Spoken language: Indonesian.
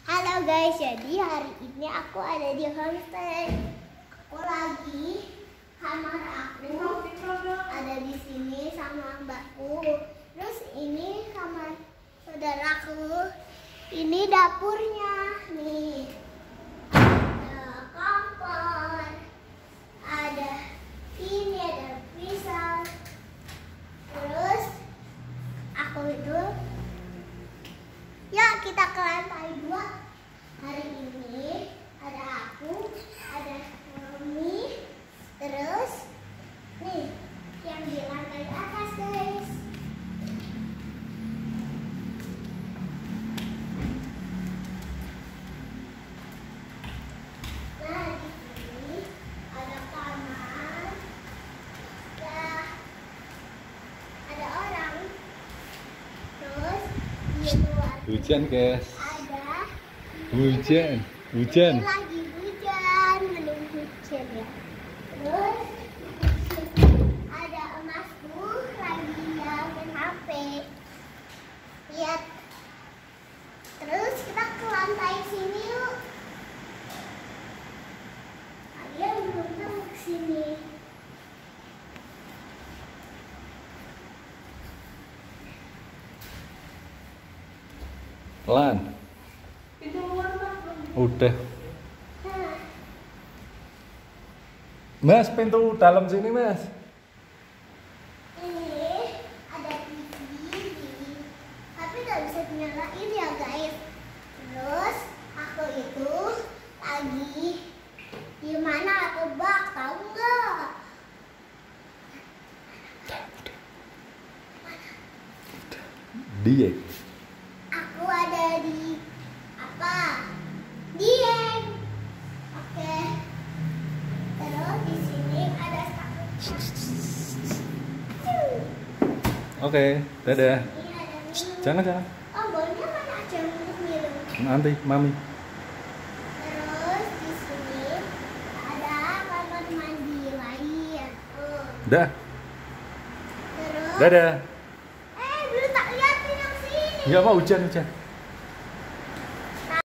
Halo guys, jadi hari ini aku ada di homestay. Aku lagi kamar aku ada di sini sama mbakku. Terus ini kamar saudaraku. Ini dapurnya nih. Ada kompor. Ada ini ada pisau. Terus aku itu ya kita ke lantai 2. Hari ini ada aku, ada Mami, terus nih yang di lantai atas guys. Nah di sini ada kamar, ya ada orang, terus di luar Hujan guys, ada hujan. ini lagi hujan, mending hujan ya. Terus ada emasku lagi main HP. Lihat. Terus kita ke lantai sini yuk. Kalian belum tahu ke sini. Lan, Pintu luar Pak. udah. Nah, Mas, pintu dalam sini mas. ini ada TV, tapi nggak bisa dinyalain ya guys. Terus aku itu lagi di mana tebak, tahu nggak? Dia. Aku ada di apa? Dieng. Oke. Terus di sini ada Oke, dadah. ini ada minum. Jangan. Oh, bolanya mana aja minum. Nanti, mami. Terus di sini ada kamar mandi lain. Dah, Terus dadah. belum tak liatin yang sini. Nggak mau hujan.